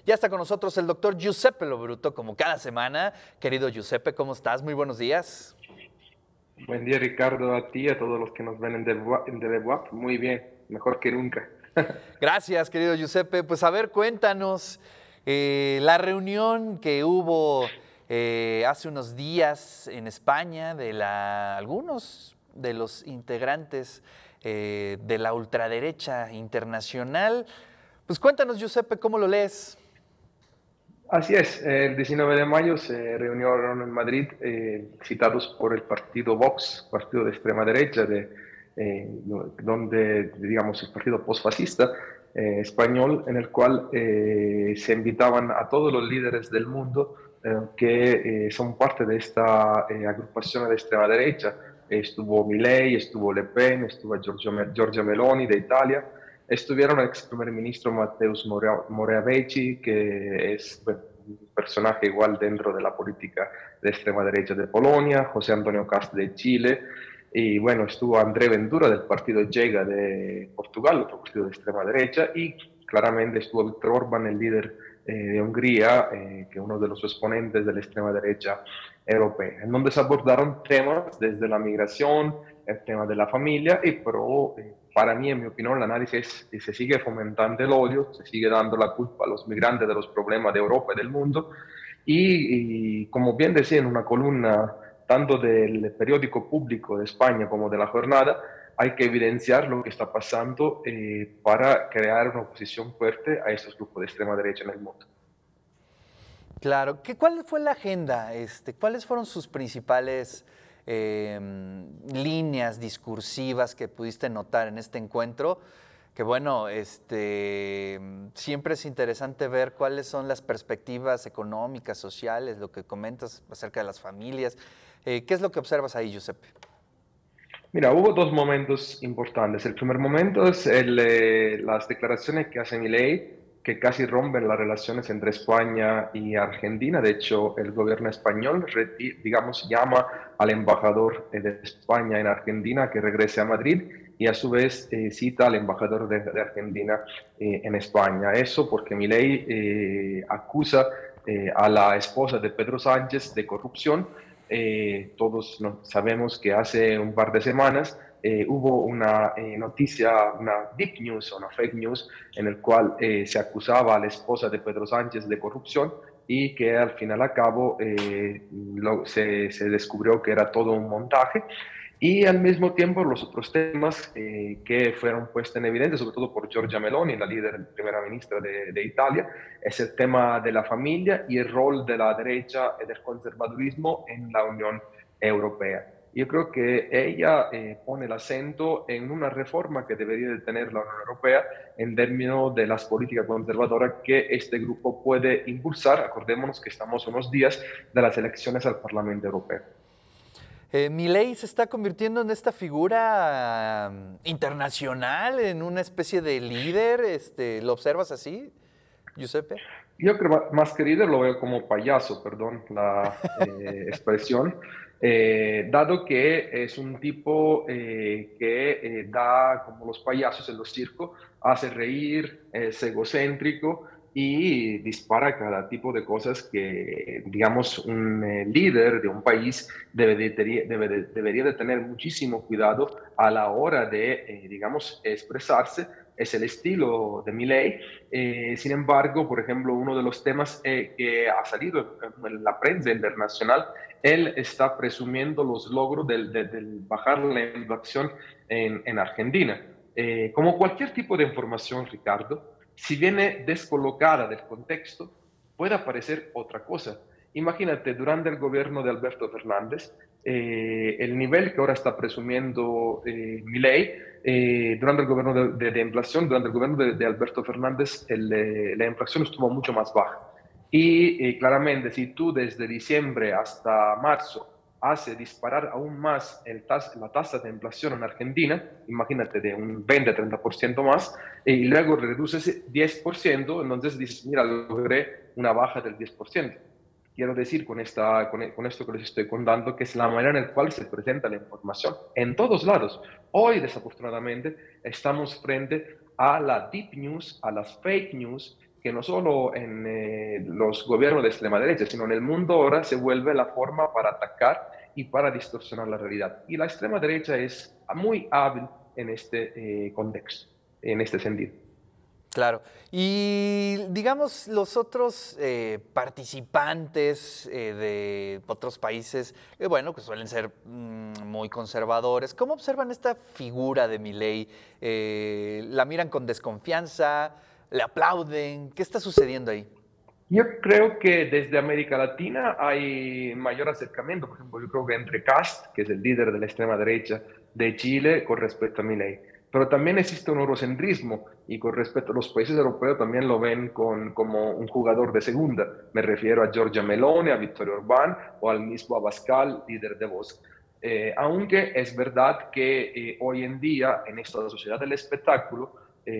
Ya está con nosotros el doctor Giuseppe Lobruto, como cada semana. Querido Giuseppe, ¿cómo estás? Muy buenos días. Buen día, Ricardo, a ti y a todos los que nos ven en The Web. Muy bien, mejor que nunca. Gracias, querido Giuseppe. Pues a ver, cuéntanos la reunión que hubo hace unos días en España de algunos de los integrantes de la ultraderecha internacional. Pues cuéntanos, Giuseppe, ¿cómo lo lees? Así es, el 19 de mayo se reunieron en Madrid, citados por el partido Vox, partido de extrema derecha, donde, digamos, el partido posfascista español, en el cual se invitaban a todos los líderes del mundo que son parte de esta agrupación de extrema derecha. Estuvo Milei, estuvo Le Pen, estuvo Giorgia Meloni de Italia. Estuvieron el ex primer ministro Mateusz Morawiecki, que es, bueno, un personaje igual dentro de la política de extrema derecha de Polonia, José Antonio Cast de Chile, y bueno, estuvo André Ventura del partido Llega de Portugal, otro partido de extrema derecha, y claramente estuvo Viktor Orbán, el líder de Hungría, que es uno de los exponentes de la extrema derecha europea, en donde se abordaron temas desde la migración, el tema de la familia, pero para mí, en mi opinión, el análisis es, se sigue fomentando el odio, se sigue dando la culpa a los migrantes de los problemas de Europa y del mundo, y como bien decía en una columna tanto del periódico público de España como de La Jornada, hay que evidenciar lo que está pasando para crear una oposición fuerte a estos grupos de extrema derecha en el mundo. Claro. ¿Cuál fue la agenda? ¿Cuáles fueron sus principales líneas discursivas que pudiste notar en este encuentro? Que bueno, siempre es interesante ver cuáles son las perspectivas económicas, sociales, lo que comentas acerca de las familias. ¿Qué es lo que observas ahí, Giuseppe? Mira, hubo dos momentos importantes. El primer momento es las declaraciones que hace Milei, que casi rompen las relaciones entre España y Argentina. De hecho, el gobierno español, digamos, llama al embajador de España en Argentina que regrese a Madrid y a su vez cita al embajador de Argentina en España. Eso porque Milei acusa a la esposa de Pedro Sánchez de corrupción. Todos sabemos que hace un par de semanas hubo una noticia, una deep news o una fake news, en el cual se acusaba a la esposa de Pedro Sánchez de corrupción y que al final a cabo se descubrió que era todo un montaje. Y al mismo tiempo los otros temas que fueron puestos en evidencia, sobre todo por Giorgia Meloni, la líder primera ministra de Italia, es el tema de la familia y el rol de la derecha y del conservadurismo en la Unión Europea. Yo creo que ella pone el acento en una reforma que debería de tener la Unión Europea en términos de las políticas conservadoras que este grupo puede impulsar. Acordémonos que estamos unos días de las elecciones al Parlamento Europeo. Milei se está convirtiendo en esta figura internacional, en una especie de líder. ¿Lo observas así, Giuseppe? Yo creo más que líder lo veo como payaso, perdón la expresión, dado que es un tipo que da como los payasos en los circos, hace reír, es egocéntrico y dispara cada tipo de cosas que, digamos, un líder de un país debería de tener muchísimo cuidado a la hora de, digamos, expresarse. Es el estilo de Milei. Sin embargo, por ejemplo, uno de los temas que ha salido en la prensa internacional, él está presumiendo los logros del bajar la inflación en Argentina. Como cualquier tipo de información, Ricardo, si viene descolocada del contexto, puede aparecer otra cosa. Imagínate, durante el gobierno de Alberto Fernández, el nivel que ahora está presumiendo Milei, durante el gobierno de inflación, durante el gobierno de Alberto Fernández, la inflación estuvo mucho más baja. Y claramente, si tú desde diciembre hasta marzo hace disparar aún más la tasa de inflación en Argentina, imagínate de un 20-30% más, y luego reduces 10%, entonces dices, mira, logré una baja del 10%. Quiero decir con esto que les estoy contando, que es la manera en la cual se presenta la información en todos lados. Hoy, desafortunadamente, estamos frente a la deep news, a las fake news, que no solo en los gobiernos de extrema derecha, sino en el mundo ahora se vuelve la forma para atacar y para distorsionar la realidad. Y la extrema derecha es muy hábil en este contexto, en este sentido. Claro. Y digamos, los otros participantes de otros países, que bueno, que suelen ser muy conservadores, ¿cómo observan esta figura de Milei? ¿La miran con desconfianza? ¿Le aplauden? ¿Qué está sucediendo ahí? Yo creo que desde América Latina hay mayor acercamiento, por ejemplo, yo creo que entre Kast, que es el líder de la extrema derecha de Chile, con respecto a Milei. Pero también existe un eurocentrismo y con respecto a los países europeos también lo ven como un jugador de segunda. Me refiero a Giorgia Meloni, a Viktor Orbán o al mismo Abascal, líder de Vox. Aunque es verdad que hoy en día en esta sociedad del espectáculo,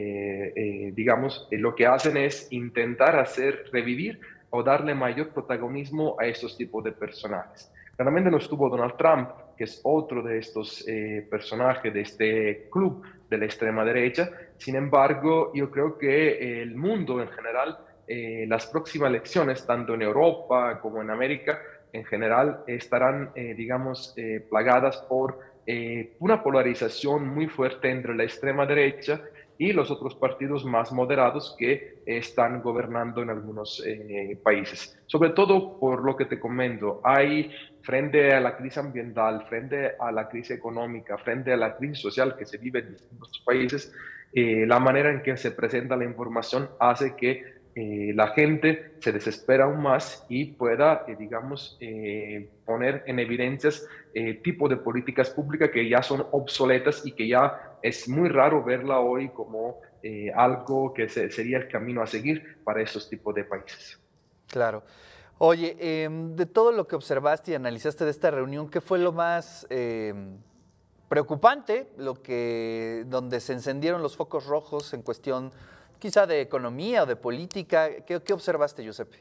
digamos, lo que hacen es intentar hacer revivir o darle mayor protagonismo a estos tipos de personajes. Claramente no estuvo Donald Trump, que es otro de estos personajes de este club de la extrema derecha. Sin embargo, yo creo que el mundo en general, las próximas elecciones, tanto en Europa como en América, en general estarán, digamos, plagadas por una polarización muy fuerte entre la extrema derecha y los otros partidos más moderados que están gobernando en algunos países. Sobre todo por lo que te comento, hay frente a la crisis ambiental, frente a la crisis económica, frente a la crisis social que se vive en distintos países, la manera en que se presenta la información hace que la gente se desespera aún más y pueda, digamos, poner en evidencias tipo de políticas públicas que ya son obsoletas y que ya es muy raro verla hoy como algo que sería el camino a seguir para esos tipos de países. Claro. Oye, de todo lo que observaste y analizaste de esta reunión, ¿qué fue lo más preocupante, donde se encendieron los focos rojos en cuestión quizá de economía o de política? ¿Qué observaste, Giuseppe?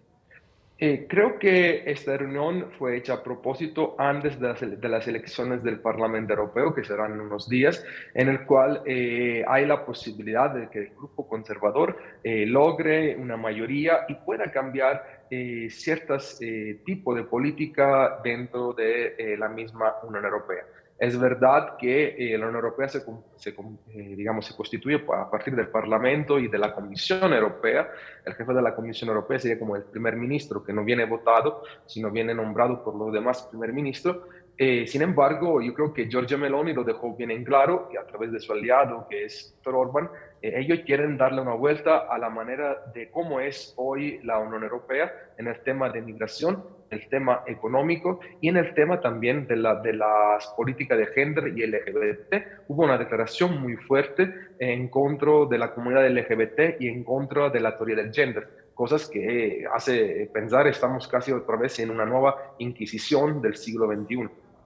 Creo que esta reunión fue hecha a propósito antes de las elecciones del Parlamento Europeo, que serán en unos días, en el cual hay la posibilidad de que el grupo conservador logre una mayoría y pueda cambiar ciertos tipos de política dentro de la misma Unión Europea. Es verdad que la Unión Europea digamos, se constituye a partir del Parlamento y de la Comisión Europea. El jefe de la Comisión Europea sería como el primer ministro, que no viene votado, sino viene nombrado por los demás primer ministro. Sin embargo, yo creo que Giorgia Meloni lo dejó bien en claro, que a través de su aliado, que es Viktor Orbán, ellos quieren darle una vuelta a la manera de cómo es hoy la Unión Europea en el tema de migración, el tema económico y en el tema también de las políticas de género y LGBT. Hubo una declaración muy fuerte en contra de la comunidad LGBT y en contra de la teoría del género, cosas que hace pensar estamos casi otra vez en una nueva Inquisición del siglo XXI.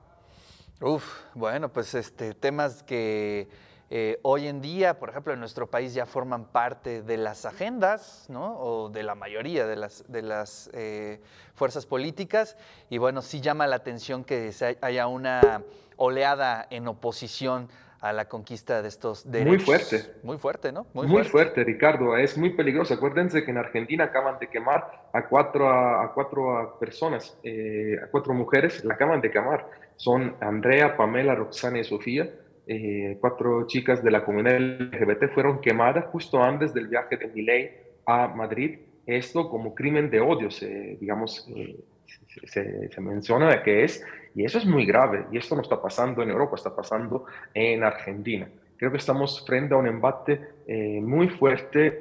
Uf, bueno, pues temas que hoy en día, por ejemplo, en nuestro país ya forman parte de las agendas, ¿no? O de la mayoría de las fuerzas políticas. Y bueno, sí llama la atención que haya una oleada en oposición a la conquista de estos Muy derechos. fuerte. Muy fuerte, ¿no? Muy Muy fuerte. fuerte, Ricardo, es muy peligroso. Acuérdense que en Argentina acaban de quemar a cuatro personas, a cuatro mujeres, la acaban de quemar. Son Andrea, Pamela, Roxana y Sofía. Cuatro chicas de la comunidad LGBT fueron quemadas justo antes del viaje de Milei a Madrid. Esto como crimen de odio, digamos, se menciona que es, y eso es muy grave. Y esto no está pasando en Europa, está pasando en Argentina. Creo que estamos frente a un embate muy fuerte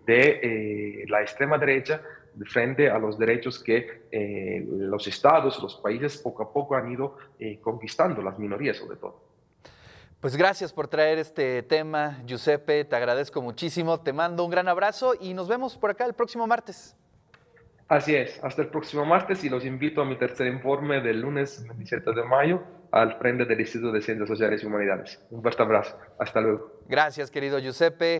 de la extrema derecha frente a los derechos que los estados, los países poco a poco han ido conquistando, las minorías sobre todo. Pues gracias por traer este tema, Giuseppe, te agradezco muchísimo, te mando un gran abrazo y nos vemos por acá el próximo martes. Así es, hasta el próximo martes y los invito a mi tercer informe del lunes 27 de mayo al frente del Instituto de Ciencias Sociales y Humanidades. Un fuerte abrazo, hasta luego. Gracias, querido Giuseppe.